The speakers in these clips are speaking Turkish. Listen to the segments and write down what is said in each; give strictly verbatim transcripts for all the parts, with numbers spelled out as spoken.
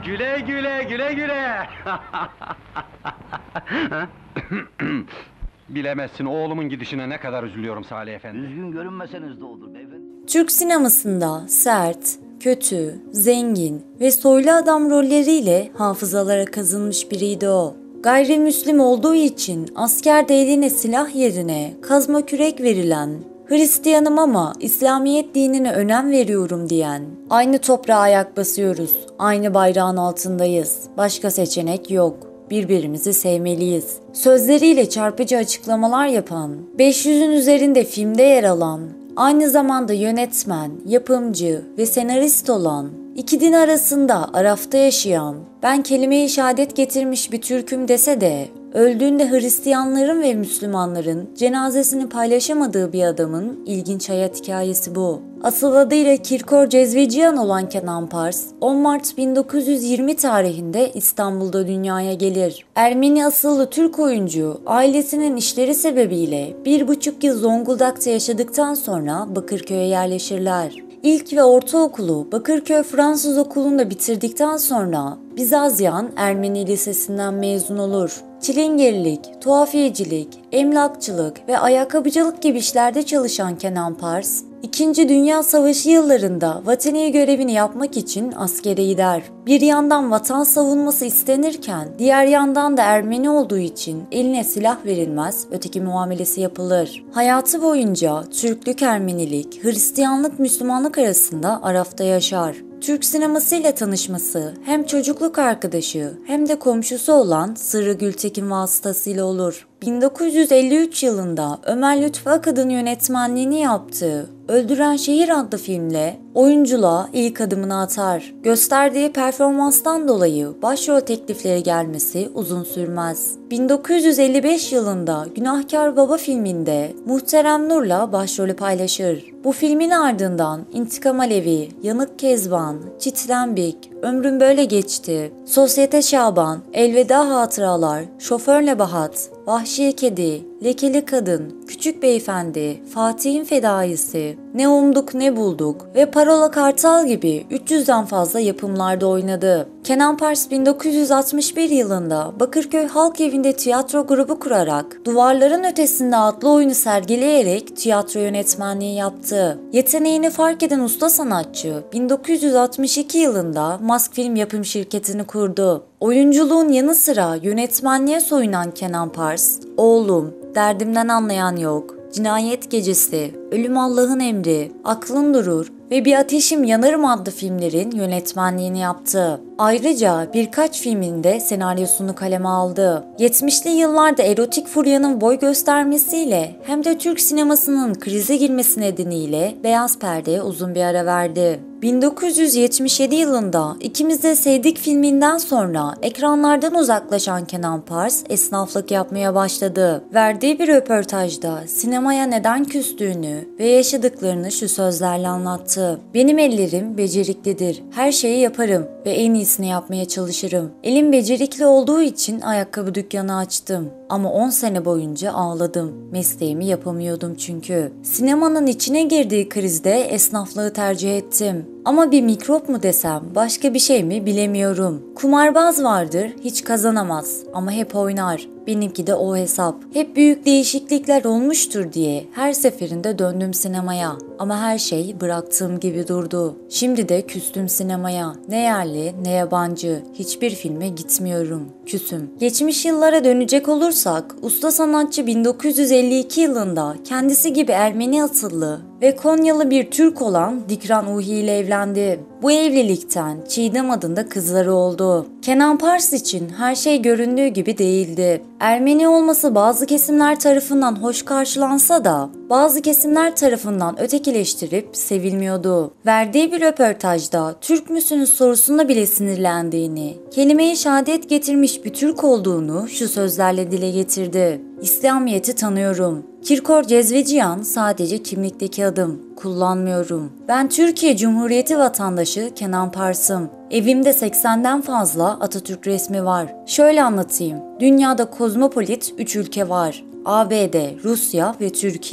Güle güle, güle güle! Bilemezsin, oğlumun gidişine ne kadar üzülüyorum Salih Efendi. Üzgün görünmeseniz de olur beyefendi. Türk sinemasında sert, kötü, zengin ve soylu adam rolleriyle hafızalara kazınmış biriydi o. Gayrimüslim olduğu için askerde eline silah yerine kazma kürek verilen, Hristiyanım ama İslamiyet dinine önem veriyorum diyen, aynı toprağa ayak basıyoruz, aynı bayrağın altındayız, başka seçenek yok. Birbirimizi sevmeliyiz. Sözleriyle çarpıcı açıklamalar yapan, beş yüzün üzerinde filmde yer alan, aynı zamanda yönetmen, yapımcı ve senarist olan, iki din arasında Araf'ta yaşayan, ben kelime-i şehadet getirmiş bir Türk'üm dese de, öldüğünde Hristiyanların ve Müslümanların cenazesini paylaşamadığı bir adamın ilginç hayat hikayesi bu. Asıl adıyla Kirkor Cezveciyan olan Kenan Pars, on Mart bin dokuz yüz yirmi tarihinde İstanbul'da dünyaya gelir. Ermeni asıllı Türk oyuncu, ailesinin işleri sebebiyle bir buçuk yıl Zonguldak'ta yaşadıktan sonra Bakırköy'e yerleşirler. İlk ve ortaokulu Bakırköy Fransız Okulu'nda bitirdikten sonra Bizazyan Ermeni Lisesi'nden mezun olur. Çilingirlik, tuhafiyecilik, emlakçılık ve ayakkabıcılık gibi işlerde çalışan Kenan Pars, İkinci Dünya Savaşı yıllarında vatani görevini yapmak için askere gider. Bir yandan vatan savunması istenirken diğer yandan da Ermeni olduğu için eline silah verilmez, öteki muamelesi yapılır. Hayatı boyunca Türklük, Ermenilik, Hristiyanlık, Müslümanlık arasında Araf'ta yaşar. Türk sinemasıyla tanışması hem çocukluk arkadaşı hem de komşusu olan Sırrı Gültekin vasıtasıyla olur. bin dokuz yüz elli üç yılında Ömer Lütfü Akad'ın yönetmenliğini yaptığı Öldüren Şehir adlı filmle oyunculuğa ilk adımını atar. Gösterdiği performanstan dolayı başrol teklifleri gelmesi uzun sürmez. bin dokuz yüz elli beş yılında Günahkar Baba filminde Muhterem Nur'la başrolü paylaşır. Bu filmin ardından İntikam Alevi, Yanık Kezban, Çitlenbik, Ömrüm Böyle Geçti, Sosyete Şaban, Elveda Hatıralar, Şoför Nebahat, Vahşi Kedi, Lekeli Kadın, Küçük Beyefendi, Fatih'in Fedaisi, Ne Umduk Ne Bulduk ve Parola Kartal gibi üç yüzden fazla yapımlarda oynadı. Kenan Pars bin dokuz yüz altmış bir yılında Bakırköy Halk Evi'nde tiyatro grubu kurarak Duvarların Ötesinde adlı oyunu sergileyerek tiyatro yönetmenliği yaptı. Yeteneğini fark eden usta sanatçı bin dokuz yüz altmış iki yılında Mask Film yapım şirketini kurdu. Oyunculuğun yanı sıra yönetmenliğe soyunan Kenan Pars, Oğlum, Derdimden Anlayan Yok, Cinayet Gecesi, Ölüm Allah'ın Emri, Aklın Durur ve Bir Ateşim Yanarım adlı filmlerin yönetmenliğini yaptı. Ayrıca birkaç filminde senaryosunu kaleme aldı. yetmişli yıllarda erotik furyanın boy göstermesiyle hem de Türk sinemasının krize girmesi nedeniyle Beyaz Perde'ye uzun bir ara verdi. bin dokuz yüz yetmiş yedi yılında İkimiz de Sevdik filminden sonra ekranlardan uzaklaşan Kenan Pars esnaflık yapmaya başladı. Verdiği bir röportajda sinemaya neden küstüğünü ve yaşadıklarını şu sözlerle anlattı. Benim ellerim beceriklidir. Her şeyi yaparım ve en iyisini yapmaya çalışırım. Elim becerikli olduğu için ayakkabı dükkanı açtım. Ama on sene boyunca ağladım. Mesleğimi yapamıyordum çünkü. Sinemanın içine girdiği krizde esnaflığı tercih ettim. Ama bir mikrop mu desem, başka bir şey mi bilemiyorum. Kumarbaz vardır, hiç kazanamaz ama hep oynar. Benimki de o hesap. Hep büyük değişiklikler olmuştur diye her seferinde döndüm sinemaya. Ama her şey bıraktığım gibi durdu. Şimdi de küstüm sinemaya. Ne yerli ne yabancı. Hiçbir filme gitmiyorum. Küsüm. Geçmiş yıllara dönecek olursak, usta sanatçı bin dokuz yüz elli iki yılında kendisi gibi Ermeni asıllı ve Konyalı bir Türk olan Dikran Uhi ile evlendi. Bu evlilikten Çiğdem adında kızları oldu. Kenan Pars için her şey göründüğü gibi değildi. Ermeni olması bazı kesimler tarafından hoş karşılansa da bazı kesimler tarafından ötekileştirip sevilmiyordu. Verdiği bir röportajda Türk müsünüz sorusunda bile sinirlendiğini, kelime-i şehadet getirmiş bir Türk olduğunu şu sözlerle dile getirdi. İslamiyet'i tanıyorum. Kirkor Cezveciyan sadece kimlikteki adım. Kullanmıyorum. Ben Türkiye Cumhuriyeti vatandaşı Kenan Pars'ım. Evimde seksenden fazla Atatürk resmi var. Şöyle anlatayım. Dünyada kozmopolit üç ülke var. A B D, Rusya ve Türkiye.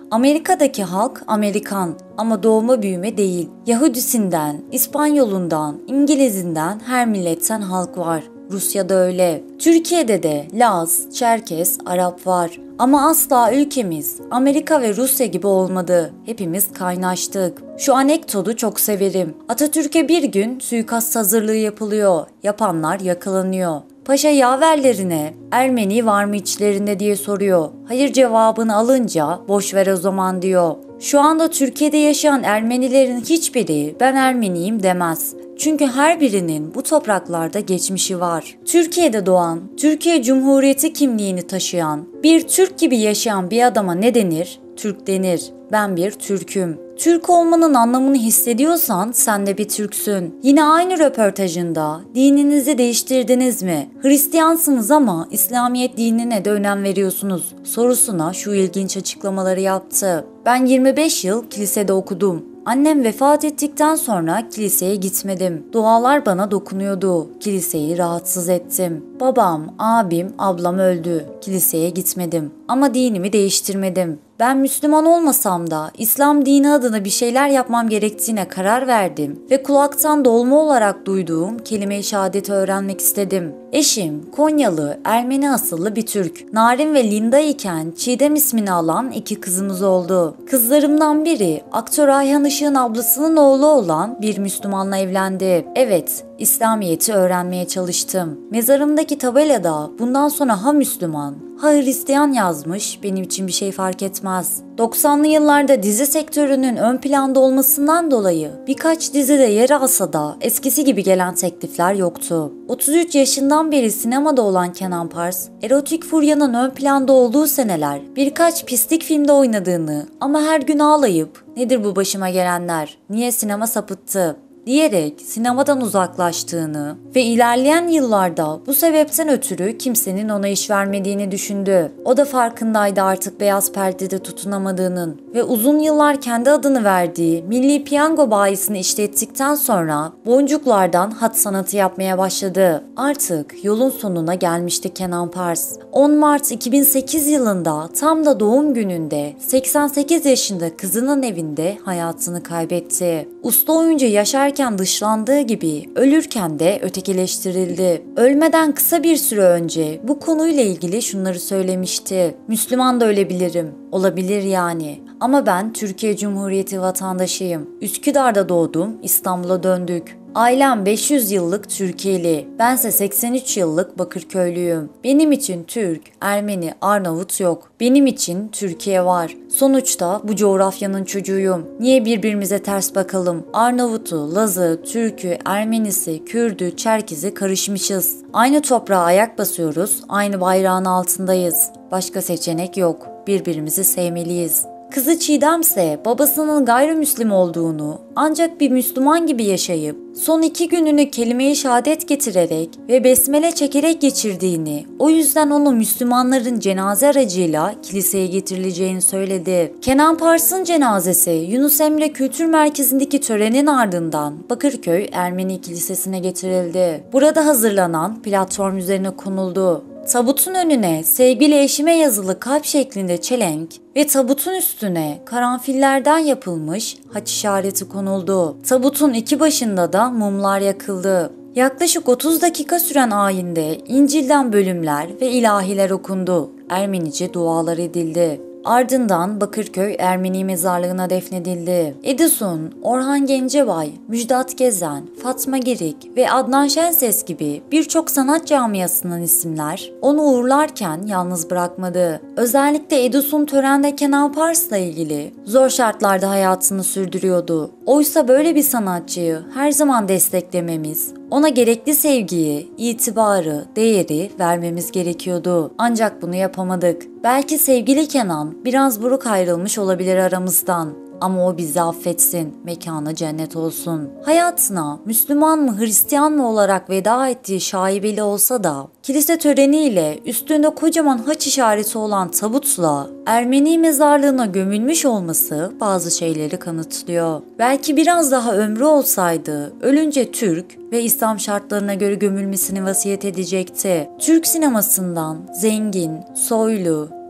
Amerika'daki halk Amerikan ama doğma büyüme değil. Yahudisinden, İspanyolundan, İngilizinden her milletten halk var. Rusya'da öyle. Türkiye'de de Laz, Çerkes, Arap var. Ama asla ülkemiz Amerika ve Rusya gibi olmadı. Hepimiz kaynaştık. Şu anekdotu çok severim. Atatürk'e bir gün suikast hazırlığı yapılıyor. Yapanlar yakalanıyor. Paşa yaverlerine Ermeni var mı içlerinde diye soruyor. Hayır cevabını alınca boş ver o zaman diyor. Şu anda Türkiye'de yaşayan Ermenilerin hiçbiri ben Ermeniyim demez. Çünkü her birinin bu topraklarda geçmişi var. Türkiye'de doğan, Türkiye Cumhuriyeti kimliğini taşıyan, bir Türk gibi yaşayan bir adama ne denir? Türk denir. Ben bir Türk'üm. Türk olmanın anlamını hissediyorsan sen de bir Türksün. Yine aynı röportajında dininizi değiştirdiniz mi? Hristiyansınız ama İslamiyet dinine de önem veriyorsunuz sorusuna şu ilginç açıklamaları yaptı. Ben yirmi beş yıl kilisede okudum. Annem vefat ettikten sonra kiliseye gitmedim. Dualar bana dokunuyordu. Kiliseyi rahatsız ettim. Babam, abim, ablam öldü. Kiliseye gitmedim. Ama dinimi değiştirmedim. Ben Müslüman olmasam da İslam dini adına bir şeyler yapmam gerektiğine karar verdim ve kulaktan dolma olarak duyduğum kelime-i şehadeti öğrenmek istedim. Eşim Konyalı, Ermeni asıllı bir Türk. Narin ve Linda iken Çiğdem ismini alan iki kızımız oldu. Kızlarımdan biri aktör Ayhan Işık'ın ablasının oğlu olan bir Müslümanla evlendi. Evet, İslamiyet'i öğrenmeye çalıştım. Mezarımdaki tabelada bundan sonra ha Müslüman, ha Hristiyan yazmış, benim için bir şey fark etmez. doksanlı yıllarda dizi sektörünün ön planda olmasından dolayı birkaç dizide yer alsa da eskisi gibi gelen teklifler yoktu. otuz üç yaşından beri sinemada olan Kenan Pars, erotik furyanın ön planda olduğu seneler birkaç pislik filmde oynadığını ama her gün ağlayıp "Nedir bu başıma gelenler, niye sinema sapıttı?" diyerek sinemadan uzaklaştığını ve ilerleyen yıllarda bu sebepten ötürü kimsenin ona iş vermediğini düşündü. O da farkındaydı artık beyaz perdede tutunamadığının ve uzun yıllar kendi adını verdiği Milli Piyango bayisini işlettikten sonra boncuklardan hat sanatı yapmaya başladı. Artık yolun sonuna gelmişti Kenan Pars. on Mart iki bin sekiz yılında tam da doğum gününde seksen sekiz yaşında kızının evinde hayatını kaybetti. Usta oyuncu yaşarken dışlandığı gibi ölürken de ötekileştirildi. Ölmeden kısa bir süre önce bu konuyla ilgili şunları söylemişti. Müslüman da ölebilirim. Olabilir yani. Ama ben Türkiye Cumhuriyeti vatandaşıyım. Üsküdar'da doğdum, İstanbul'a döndük. Ailem beş yüz yıllık Türkiye'li. Bense seksen üç yıllık Bakırköylüyüm. Benim için Türk, Ermeni, Arnavut yok. Benim için Türkiye var. Sonuçta bu coğrafyanın çocuğuyum. Niye birbirimize ters bakalım? Arnavut'u, Laz'ı, Türk'ü, Ermenisi, Kürd'ü, Çerkez'i karışmışız. Aynı toprağa ayak basıyoruz, aynı bayrağın altındayız. Başka seçenek yok. Birbirimizi sevmeliyiz. Kızı Çiğdem ise babasının gayrimüslim olduğunu ancak bir Müslüman gibi yaşayıp son iki gününü kelime-i şehadet getirerek ve besmele çekerek geçirdiğini, o yüzden onu Müslümanların cenaze aracıyla kiliseye getirileceğini söyledi. Kenan Pars'ın cenazesi Yunus Emre Kültür Merkezi'ndeki törenin ardından Bakırköy Ermeni Kilisesi'ne getirildi. Burada hazırlanan platform üzerine konuldu. Tabutun önüne sevgili eşime yazılı kalp şeklinde çelenk ve tabutun üstüne karanfillerden yapılmış haç işareti konuldu. Tabutun iki başında da mumlar yakıldı. Yaklaşık otuz dakika süren ayinde İncil'den bölümler ve ilahiler okundu. Ermenice dualar edildi. Ardından Bakırköy Ermeni mezarlığına defnedildi. Edison, Orhan Gencebay, Müjdat Gezen, Fatma Girik ve Adnan Şenses gibi birçok sanat camiasından isimler onu uğurlarken yalnız bırakmadı. Özellikle Edison törende Kenan Pars'la ilgili zor şartlarda hayatını sürdürüyordu. Oysa böyle bir sanatçıyı her zaman desteklememiz, ona gerekli sevgiyi, itibarı, değeri vermemiz gerekiyordu. Ancak bunu yapamadık. Belki sevgili Kenan biraz buruk ayrılmış olabilir aramızdan. Ama o bizi affetsin, mekanı cennet olsun. Hayatına Müslüman mı Hristiyan mı olarak veda ettiği şaibeli olsa da kilise töreniyle üstünde kocaman haç işareti olan tabutla Ermeni mezarlığına gömülmüş olması bazı şeyleri kanıtlıyor. Belki biraz daha ömrü olsaydı ölünce Türk ve İslam şartlarına göre gömülmesini vasiyet edecekti. Türk sinemasından zengin, soylu,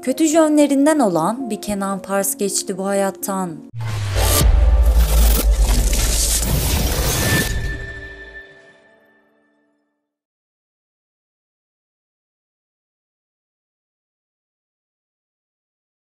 Kötü yönlerinden olan bir Kenan Pars geçti bu hayattan.